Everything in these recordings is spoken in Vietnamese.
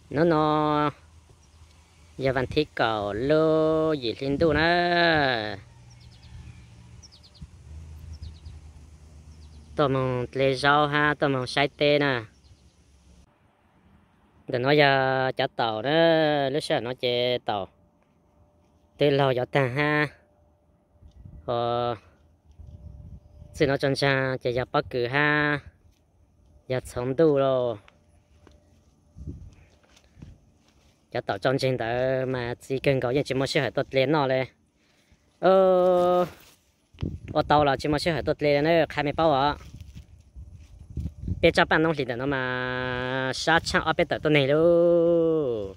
nó giờ vẫn thích cầu lô gì liên tu nữa tao mong lấy rau ha tao mong sai tê nè để nó giờ chở tàu đó lúc sau nó chơi tàu từ lâu giờ ta ha xin nó chân cha chơi giờ bắt cử ha giờ sống tu rồi giờ tàu trong trên đó mà chỉ cần có những chuyện mà sẽ phải tốt lên nóเลยở tàu là chỉ mà sẽ phải tốt lên nữa khai mấy bao à bây giờ bạn nông thì nó mà sát chăng ở bên tàu này luôn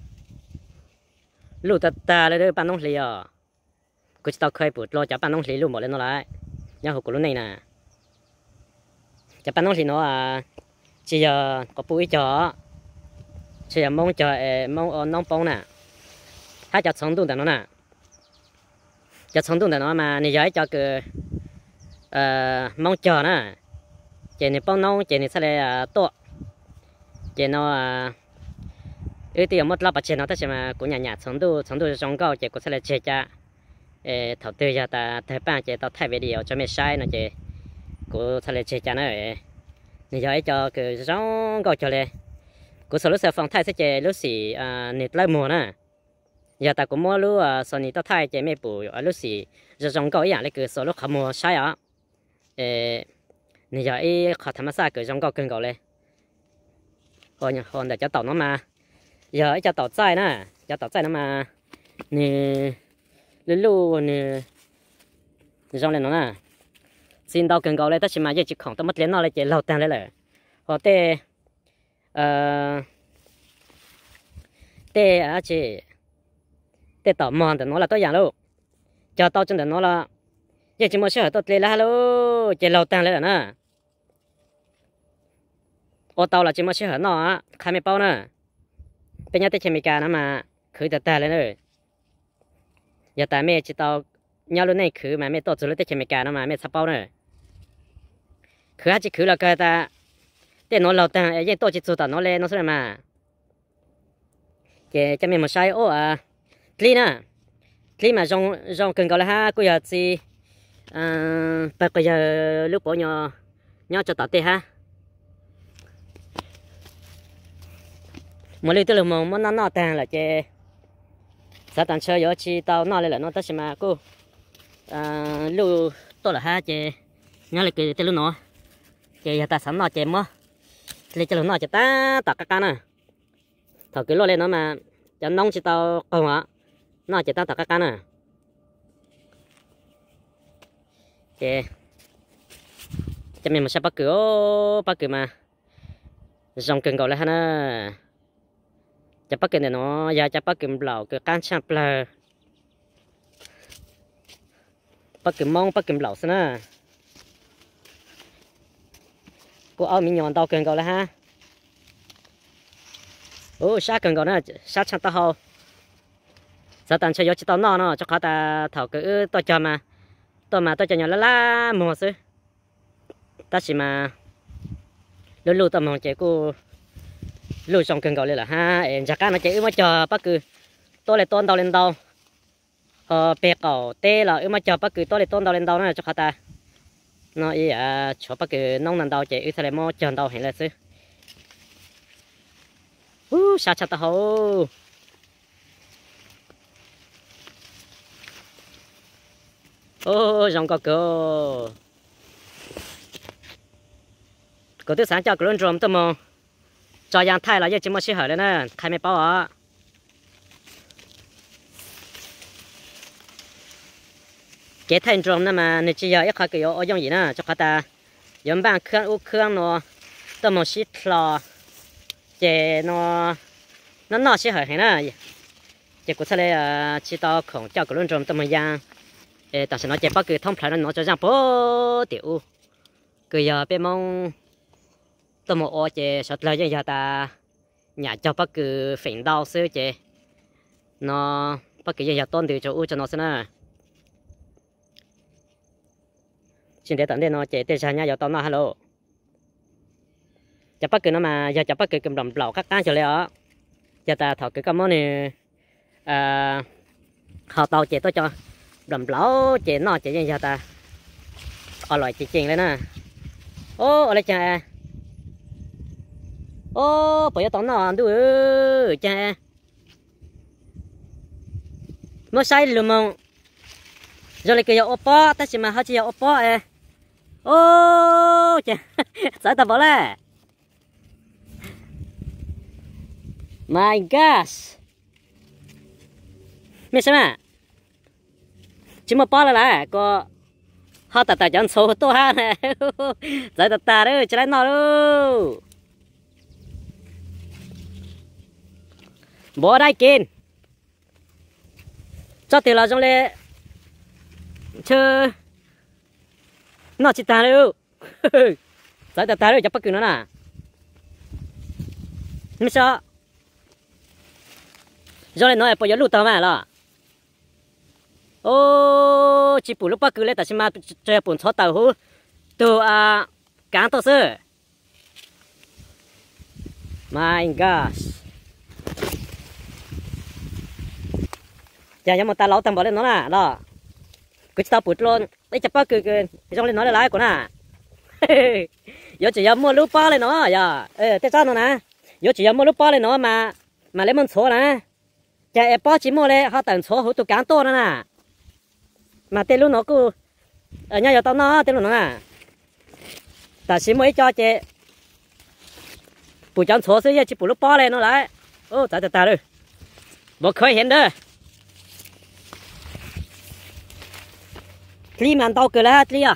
lúc taเลยbạn nông thì àกูจะต้องเคยปวดรอจับปานน้องหลีลูกหมดเลยน้องไรยังหกกูรู้ในน่ะจับปานน้องหลีเนาะchỉ giờ có bụi chó chỉ giờ mong chờ mong nông bông nè hai chó sống tung tại nó nè chó sống tung tại nó mà này giấy cho cái mong chờ nè chỉ này bông nông chỉ này sẽ là to chỉ nó ưu tiên một lọ bạch chỉ nó tất mà cũng nhà nhà sống tu trong cao chỉ cũng sẽ là chế cha thầu tư giờ ta thấy bạn chỉ tao thay video cho mấy sai nó chỉ cũng sẽ là chế cha nó này giờ cho cái rong gọi cho lên cũng sau lúc sau phòng thay sẽ chế lúc xì nịt lại mùa nè giờ ta cũng mua lúc sau này tao thay chế mấy bù ở lúc xì giờ rong gọiอย่างเลยคือsau lúc không mua sai á này giờ ấy khó tham gia cái rong gọi cần gọi lên còn nhà còn để cho tàu nó mà giờ ấy cho tàu chạy nè cho tàu chạy nó mà nè lú nè rong lên nó nè xin tao cần gọi lên tất nhiên mà giờ chỉ khoảng tao mất lên nó lại chỉ lâu tăng lên rồi họ tê tê chị tê tao mòn nó là tôi dạng luôn cho tao chân nó là giờ chỉ muốn sửa tôi lên là hello chỉ lâu tăng lên rồi nè ô tao là chỉ muốn sửa nó khai mấy bao nè bây giờ tê chỉ mấy cái nó mà khử tạt lên rồi giờ tại mẹ chỉ tao nhau luôn này khử mà mẹ tao chỉ lấy tê chỉ mấy cái nó mà mẹ sắp bao nè khử chỉ khử là cái ta để nó lâu tăng ấy tôi chỉ chụp tao nó lên nó sẽ mà cái cho mình một sai clean à clean mà rong cần gọi là ha cô giờ gì bây giờ lúc bỏ nhỏ cho tao tê ha một lần tôi làm món nó tăng là cái sao tao chơi giờ chỉ tao nó lên là nó tất mà cô lúc tôi là ha cái nhớ là cái tên lúc nó cái ta sẵn nó chém á lấy cho nó cho ta tạt các nè thằng cứ lo lên nó mà cho nông chỉ tao còn á nó chỉ ta tạt các nè ok cho mình một sao bắt cửa mà dòng cần gọi là ha cho bắt cửa này nó giờ cho bắt cửa lẩu cửa can chạm lờ bắt cửa mông bắt cửa lẩu xem nè cô ao mình nhọn tao cần gọi là ha sát cần gọi nữa sát chăn tao hầu sao tao chơi cho tao nó cho khó ta thảo cứ tôi cho mà tôi cho nhỏ lá mùa xứ ta chỉ mà lúc tao mong chơi cô lúc trong cần gọi là ha em chắc nó chơi mà cho bất cứ tôi lại tôn tao lên tàu bè cầu tê là mà cho bất cứ tôi lại tôn tao lên tàu nữa cho khó ta nó ý cho bất cứ nông nàn tàu chạy ư thay mò chọn tàu hiện là xứ sao chặt tao hổ rong có thứ sáng cho cái luôn rồng tao mò cho giang thay là giờ chỉ mới xí hở đấy nè khai mấy bao à cái thành rồng nè mà nếu chỉ giờ ít khai cái ở giống gì nè cho khai ta giống bạn khương nó tao mò xí lò chế nó xí hở hay nè chế cũng sẽ là chỉ tao không cho cái luôn rồng tao mò giang tại sao nó chế bắt cứ thông phải nó cho giang bố tiểu cứ giờ bên mong tôi một ô chế sọt lời cho ta nhà cho bất cứ phỉnh đau xứ chế nó bất cứ giờ tôn từ chỗ cho nó xem nè xin để tận đây nó chế tên sao nha giờ tao nó hello cho bất cứ nó mà giờ cho bất cứ cầm đồng lẩu các cá cho lấy á giờ ta thọ cái món này họ tàu chế tôi cho đầm lẩu chế nó chế như giờ ta ở loại chế chỉnh lên nè ô ở đây cha ô bây giờ tao nó ăn được cha mới sai luôn mà rồi lại cái oppo ta chỉ mà họ chỉ oppo ô cha sai ta bỏ lại my gosh mấy sao mà chỉ mà bỏ lại có họ ta chẳng số to ha nè giải ta đó chỉ lấy nó đâu bỏ đây kín cho tiền là trong này chơi nó chỉ ta đâu giải ta đâu chắc bắt cứng nó nè mấy sao rồi này nói bây giờ lụt tao mà là ô chỉ phụ lúc bắt cứ lấy tại sao mà chơi bún chó tàu hú từ cán tàu sơ my gosh giờ nhưng mà ta lão tầm bỏ lên nó nè đó cứ tao bụt luôn đấy chả bắt cứ trong lên nó lại của nè giờ chỉ mua lúc ba lên nó giờ thế sao nó nè giờ chỉ mua lúc ba lên nó mà lấy món chó nè chả em bỏ chỉ mua lên họ tận chó hú tụ cán to nữa nè mà tên lúc nó cứ ở nhà giờ tao nó tên lúc nó à ta chỉ mới cho chị bù chọn số xí chỉ bù lúc bỏ lên nó lại ô ta rồi bộ khơi hiện đó li mà tao cười là li à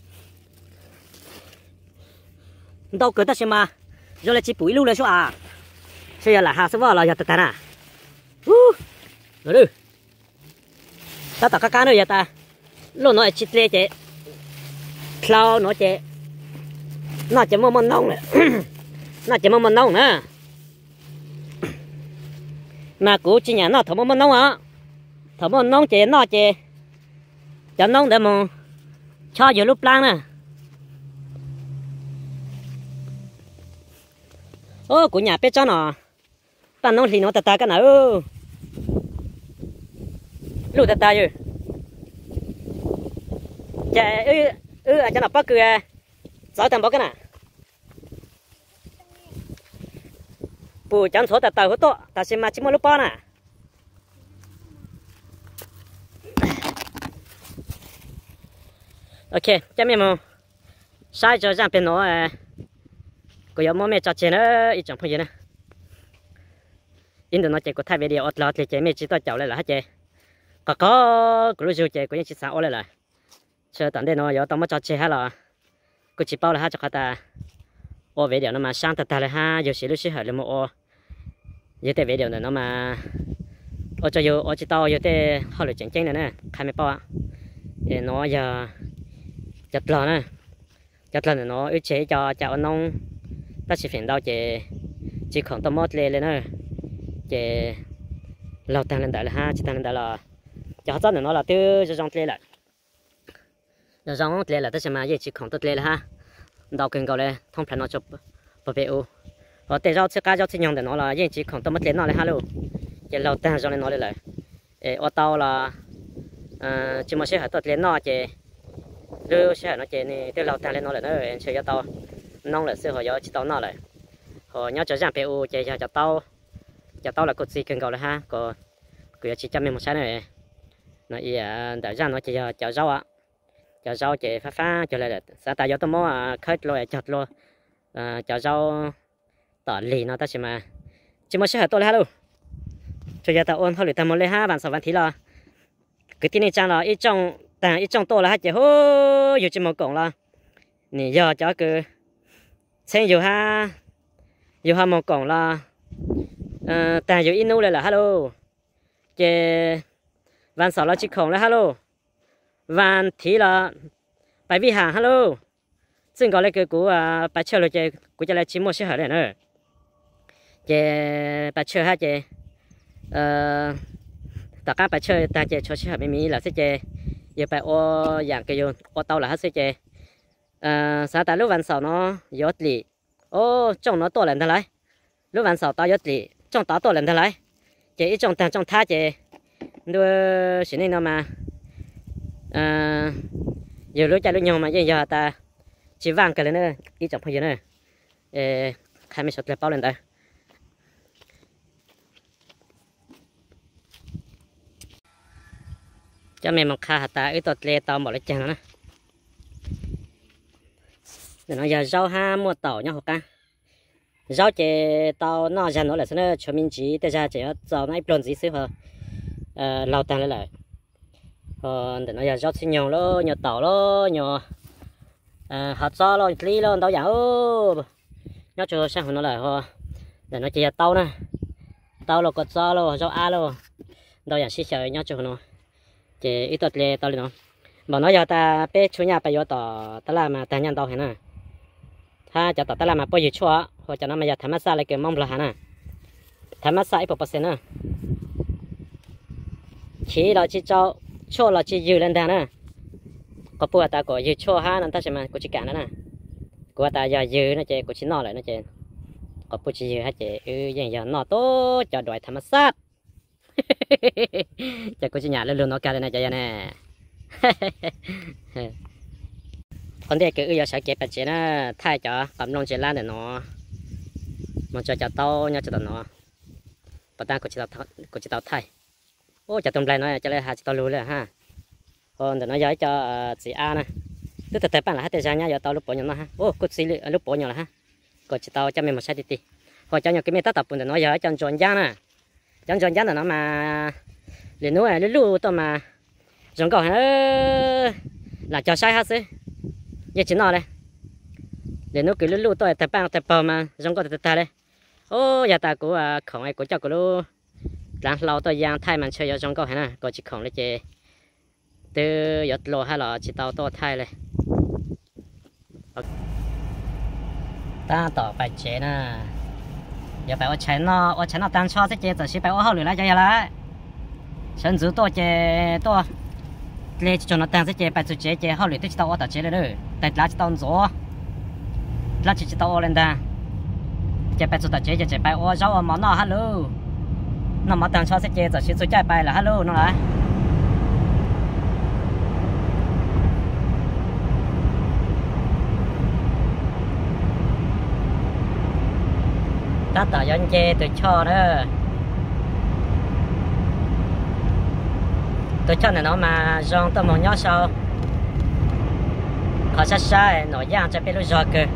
tao cười ta xem mà rồi là chỉ bùi lưu lên số à bây là hạ số vào là giờ ta nè rồi đi ta tạo cá nữa vậy ta lúc nó chít lê chế cloud nó chế nó chỉ mua món nông này nó chỉ mua món nông nữa mà cú chỉ nhà nó thầu món nông á thầu món nông chế nó chế cho nông để mà cho vô lúc lang nè ô của nhà biết cho nó ta nông thì nó ta cái nào lúc ta rồi chả ở cho nó bắt cười sáu tầm bao cái nào bù chẳng số ta tàu hốt to ta xem mà chỉ một lúc bao nè ok cho mình mà sai cho rằng bên nó có yếu món mẹ cho chơi nữa ít chẳng phải gì nữa in được nó chơi có thay video lọt thì chơi mẹ chỉ tao chậu lại là hết chơi có cái lúc chơi có những chiếc sao lại là chờ tận đây nó yếu tao mới cho chơi hay là cứ chỉ bao là hai cho ta ô video nó mà sang ta là ha giờ xíu lúc xíu hỏi là một ô giờ tới video này nó mà ô cho ô chỉ tao giờ tới họ lại chỉnh này nè khai mấy bao thì nó giờ chặt lò nè chặt lò này nó ước chế cho anh nông ta chỉ phải đau chỉ khoảng tao mót lên nữa chỉ lâu tăng lên đại là ha chỉ tăng lên đại là cho rất là nó là từ trong lên lại trong lên là ta sẽ mà chỉ khoảng tao lên là ha đau kinh cầu lên thông plan nó chụp bảo vệ u và để rau cá rau thiên nhung để nó là chỉ khoảng tao mất lên nó là ha luôn chỉ lâu tăng trong lên nó lại ở tao là chỉ mà sẽ phải tao lên nó chỉ đưa sẽ nó chỉ này từ lâu tăng lên nó lại nữa chơi cho tao nông là sự hồi giờ chỉ tao nó lại hồi nhớ cho rằng pu chơi cho tao là cột gì cần cầu là ha có cứ chỉ chăm mình một sáng này nó ý đại ra nó chỉ cho rau ạ cho rau chỉ phá cho lại là xã tại do tao mua khơi rồi chặt rồi cho rau tỏi lì nó ta chỉ mà sẽ tôi là luôn cho giờ tao ôn thôi tao muốn lấy ha bạn sáu bạn thì là cái tin này trang là ít trong tôi là hai chỉ hô dù chỉ một cổng là nè giờ cho cứ xem dù ha một cổng là tại dù inu lại là hello chè van sáu là chỉ khổng là hello van thì là bài vi hàng hello xin gọi lại cái của bài chơi rồi chè của chè là chỉ một số hỏi này nữa chè bài chơi ha chè tất cả bài chơi ta chè cho số hỏi mình là sẽ chè giờ bài ô dạng cái gì ô tàu là hết sẽ chè xã tại lúc van sáu nó giót lì ô trong nó to lên thế này lúc van sáu tao giót lì trong tao to lần thế lại chỉ trong tàng trong tha chỉ đưa xin nên nó mà giờ lúc chạy lúc nhau mà giờ ta chỉ vàng cái nữa ý trọng phải giờ nữa khai mấy sọt lại bao lần đây cho mẹ một khai hạt ta ít tọt lê tao bỏ lại chăng nữa để nó giờ rau ha mua tàu nhau học ta rau chè tàu nó ra nó là nó cho mình chỉ để ra chỉ rau nó ít gì xíu hả lâu tăng lại để nó giờ rau xin nhiều lo nhiều tàu lo nhiều hạt rau lo lý lo tàu dạo nó cho sang nó lại ho để nó chỉ tàu nè tàu lo cột rau lo rau a lo tàu dạo xí xíu nhau cho nó chỉ ít tọt lê tàu nó bảo nó giờ ta bé chủ nhà bây giờ tàu ta làm mà ta nhận tàu hết nèถ้าจะต่อตลาดมาปล่อยชั่วหัวจะนำมาจากธรรมศาสตร์อะไรเกี่ยวมั่งละฮะนะธรรมศาสตร์1%นะขี้เราจีเจ้าชั่วเราจียืนเล่นได้นะก็ปวดตาก็ยืนชั่วฮะนั่นถ้าใช่ไหมกูจีการนั่นนะกูว่าตาอย่ายืนนะเจกูชินอเลยนะเจก็ปวดจียืนฮะเจยังอย่านอโตจะดอยธรรมศาสตร์จะกูจีหยาเรื่องนอกการเลยนะเจยันแน่คนเด็กก็อยากใช้เก็บปัจเจนะถ่ายจ่อกำลังจะล้านเดี๋ยวเนาะมันจะโตเนี่ยจะโตเนาะปะตากูจะถ่ายโอ้จะตรงไรเนาะจะเลยหาจะโตรู้เลยฮะคนเดี๋ยวเนาะย้ายจะสีอานะtức từ từ bản là hết thời gian nhá giờ tao lúc bỏ nhỏ ha ô cút xí lúc bỏ nhỏ là ha còn chỉ tao cho mình một sai tí hồi cho nhỏ cái mình tao tập bùn để nó giờ chọn chọn giá nè chọn giá là nó mà liền núi này lú tao mà giống cậu là cho sai hết xí giờ chỉ nó đây liền núi cái lú tôi tập bản tập bò mà giống cậu tập đây ô giờ ta cũng không ai cũng cho cái lú làm lâu tôi giang thay mình chơi giống cậu nè còn chỉ không lấy chơi từ giờ lô hay là chỉ tao to thay này taต่อไปเจนะอย่าไปว่าฉันเนาะตั้งชอบสิเจจะสิไปว่าเขาหรือไรจะยังไงฉันรู้ตัวเจตัวเลยจนเราตั้งสิเจไปจุดเจเขาหรือที่จะต้องว่าต่อเจเลยแต่ละจะต้อง做ละจะต้องว่าเล่นได้จะไปจุดต่อเจจะไปว่าเจ้าว่าหมอนอฮัลโหลน้องมาตั้งชอบสิเจจะสิสุดใจไปละฮัลโหลน้องไรta tỏ dân chê tôi cho đó tôi cho này nó mà dòng tôi mong nhớ sao khó sát sai nổi giang cho biết lúc rồi cơ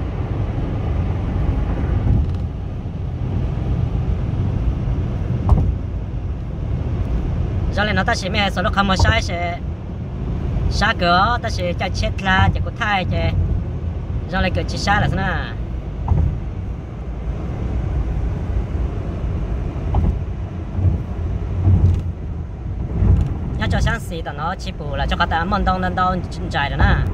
do này nó ta chỉ mẹ số lúc không có sai sẽ xa cửa ta sẽ cho chết là chỉ có thay chứ do này cửa chỉ sai là thế nào cho sáng xì tao nó chỉ bù là cho các ta mòn đông lên đâu chân dài rồi nè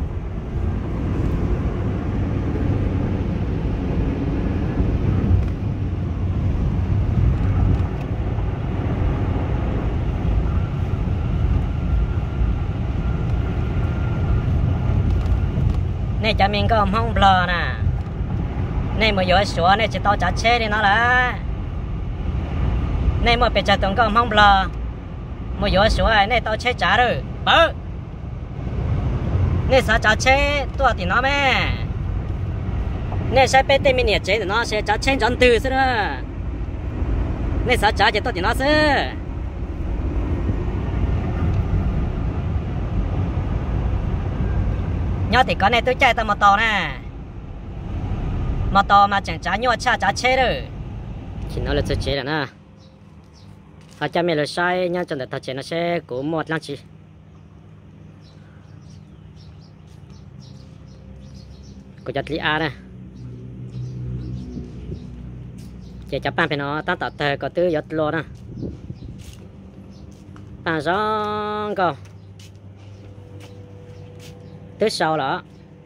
này cho mình có không blur nè này mà vừa sửa này chỉ tao trả chế đi nó là này mà bị trả tổng có không blur một giờ số này tao chế trả rồi bớ này sao trả chế tôi thì nó mẹ này sai bé tên mình nhiệt chế thì nó sẽ trả chế chọn từ xí đó này sao trả chế tôi thì nó sẽ nhớ thì con này tôi chạy tao một tàu nè một tàu mà chẳng trả nhau trả chế rồi thì nó là tôi chế rồi nè họ cho mình là sai nhưng trong thật chế nó sẽ của một lần chỉ của chặt lý a nè chỉ chấp ban phải nó tăng tạo tờ có tư giật lô nè ta gió câu thứ sau đó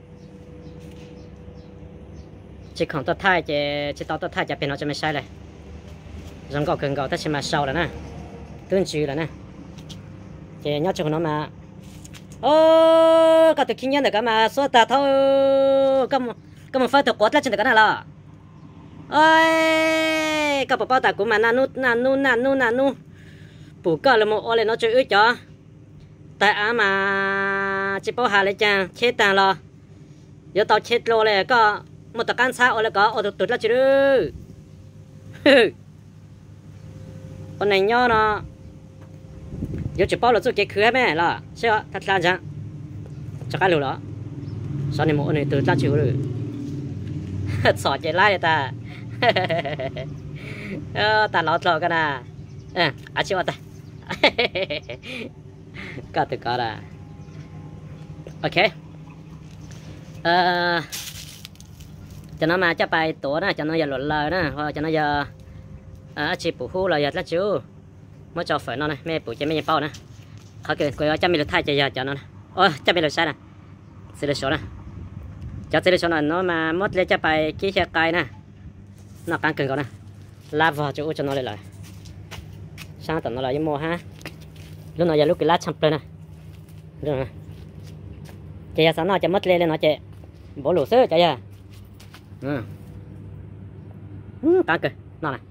chỉ không tốt thay chỉ tao tốt thay cho phải nó cho mình sai này giống cậu cần cậu ta sẽ mà sau là nè tương trừ là nè chị nhớ cho nó mà ô cả từ kinh nghiệm được cả mà số ta thôi có một phơi thực quất lên trên được cái này là ơi các bao ta cũng mà nanu bù cơ là một ô lên nó chơi ướt cho tại á mà chỉ bao hà lại chàng chết tàn lo giờ tao chết rồi này có một tờ can sao là có ô tụt là chứ con này nho nó giờ chỉ bao là cái khứa mẹ là chưa thật ra chẳng chắc cái lửa đó sau này một này từ ra chịu rồi sọ chạy lại ta ta lót lót cái nào chịu ta có từ có là ok cho nó mà chắc bài tổ nè cho nó giờ lột lời nè hoặc cho nó giờ chỉ bù hú là giờ lá chú mới cho phải nó này mẹ bù cho mẹ bao nè họ kêu coi cho mẹ được thay cho giờ cho nó nè ôi cho mẹ được sai nè sẽ được số nè cho sẽ được số nè nó mà mất lên chắc bài kỹ xe cay nè nó càng cần có nè la vào chỗ cho nó lại sang tận nó lại với mua ha lúc nào giờ lúc cái lá chăm nè rồi chạy sáng nó cho mất lên nó chạy bỏ lỗ sữa chạy ra càng cần nó này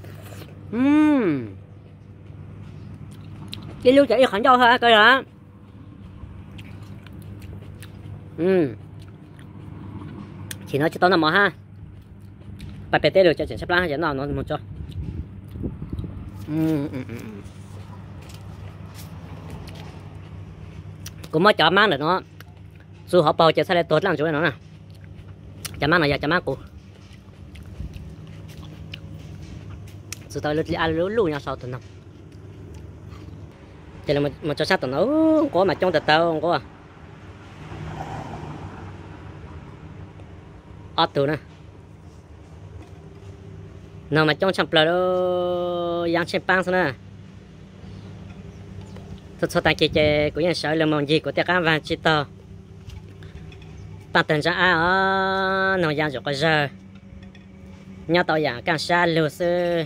đi lưu chạy khẩn cho hả coi hả chỉ nói cho tao nằm mò ha bài bể tê được cho chuyện sắp lá dẫn nào nó một cho cũng mới chọn mang được nó dù họ bầu chạy xe lại tốt lắm chỗ này nó nè chả mang này giờ chả mang cụ sự tôi lướt ăn lú nhau sau tuần nào thì là một cho sát tuần nó có mà trong tờ tao không có ớt từ nè nào mà trong chậm là đó giang trên băng xong nè thật tại chị của nhà sở là mong gì của tất cả và chị tao bạn từng ra ở nó giang rồi giờ nhau tao giang càng xa lừa sư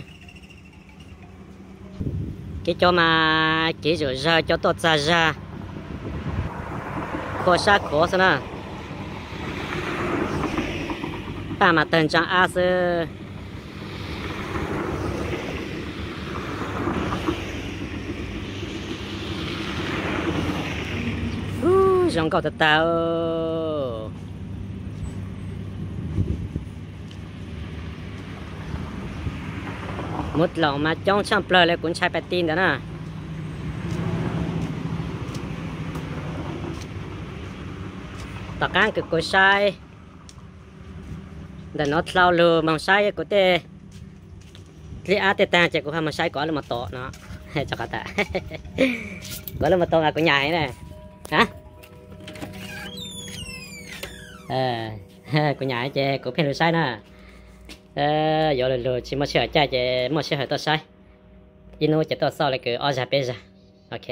cái cho mà chỉ rồi ra cho tôi ra khó xa khó xong nè bạn mà từng ra à sư trong cầu tao một lòng mà trong trăm plơ lại cũng chạy tin đó nè tất cả cái cô sai để nó lao lừa bằng sai của tê lý á tê ta chỉ có mà sai có là một tổ nó cho cả ta có là một tổ là của nhà ấy này hả của nhà ấy chị của phen sai nè giờ là chỉ mà sửa cha chị mà sửa tôi sai ino chỉ tôi sau lại cứ ở bây giờ ok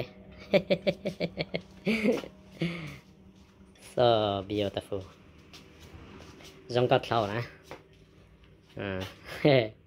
so beautiful giống con thầu nè